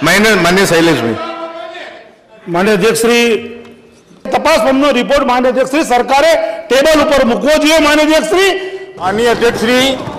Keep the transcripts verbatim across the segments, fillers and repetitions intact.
मान्य मान्य शैलेषभाई मान्य अध्यक्षश्री तपास पंचनो रिपोर्ट मान्य अध्यक्षश्री सरकारे टेबल पर मूकवो जोईए। मान्य अध्यक्षश्री माननीय अध्यक्षश्री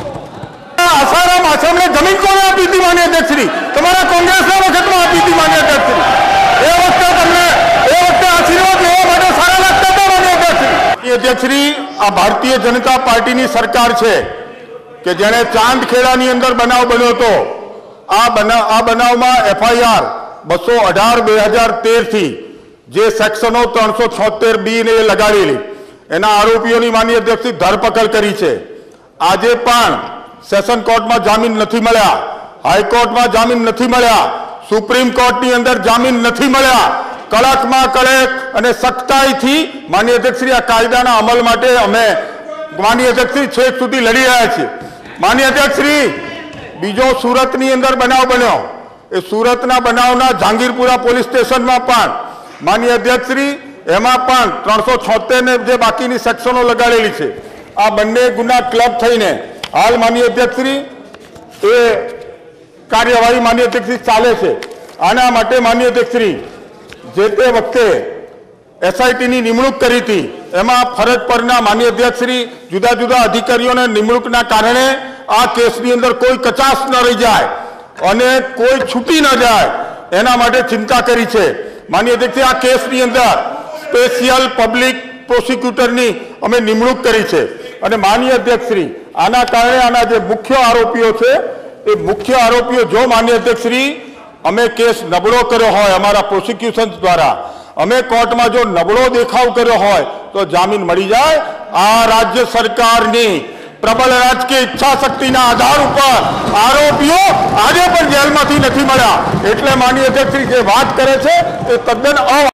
आसाराम आश्रमने जमीन कोणे आपी थी? माननीय अध्यक्षश्री तमारा कांग्रेसना वखतमां आपी थी। माननीय अध्यक्षश्री ए वखते तमने ए वखते आशीर्वाद लेवा माटे सारा लागता हता। माननीय अध्यक्षश्री अध्यक्षश्री आ भारतीय जनता पार्टीनी सरकार छे के जेने चांदखेड़ानी अंदर बनाव बन्यो हतो। आ बनाव आ बनावमां एफआईआर बसो अठार बे हजार तेर थी जे सेक्शनो त्रणसो छोतेर बी ने लगाड़ेली एना आरोपीओनी माननीय अध्यक्षश्री धरपकड़ करी छे। आजे पण सेशन कोर्ट में जामीन नहीं मळ्या, हाईकोर्ट में जामीन नहीं मळ्या, सुप्रीम कोर्ट नी अंदर जामीन नहीं मळ्या। कड़क में कड़क अने सख्ताई थी माननीय अध्यक्षश्री आ कायदाना अमल माटे अमे माननीय अध्यक्षश्री छेक सुधी लड़ी रह्या छीए। माननीय अध्यक्षश्री बीजो सूरत नी अंदर बनाव बन्यो ए सूरतना बनावना जहांगीरपुरा पोलीस स्टेशन में पण माननीय अध्यक्षश्री एमां पण त्रणसो छोतेर ने जे बाकीनी सेक्शनो लगाड़ेली छे। आ बंने गुना क्लब थईने हाल माननीय अध्यक्षश्री ए कार्यवाही माननीय अध्यक्षश्री चाले छे। आना माटे माननीय अध्यक्षश्री जे ते वखते एसआईटी नी निमणूक करी थी एमां फरज परना माननीय अध्यक्षश्री जुदा जुदा अधिकारीओने निमणूकना कारणे आ केसनी अंदर कोई कचाश न रही जाए अने कोई छूटी न जाए एना माटे चिंता करी छे। माननीय अध्यक्षश्री आ केसनी अंदर स्पेशियल पब्लिक प्रोसिक्यूटरनी अमे निमणूक करी छे अने माननीय अध्यक्षश्री आना कारणे आना जे मुख्य आरोपीओ छे ए मुख्य आरोपीओ जो माननीय अध्यक्षश्री अमे केस नबळो कर्यो होय अमारा प्रोसिक्यूशन द्वारा अमे कोर्ट में जो नबळो देखाव कर्यो होय तो जामीन मळी जाए। आ राज्य सरकारनी प्रबल राजकीय इच्छा शक्तिना आधार पर आरोपीओ आजे पण जेलमांथी नथी मळ्या एटले माननीय अध्यक्षश्री जे वात करे छे ए तद्दन अ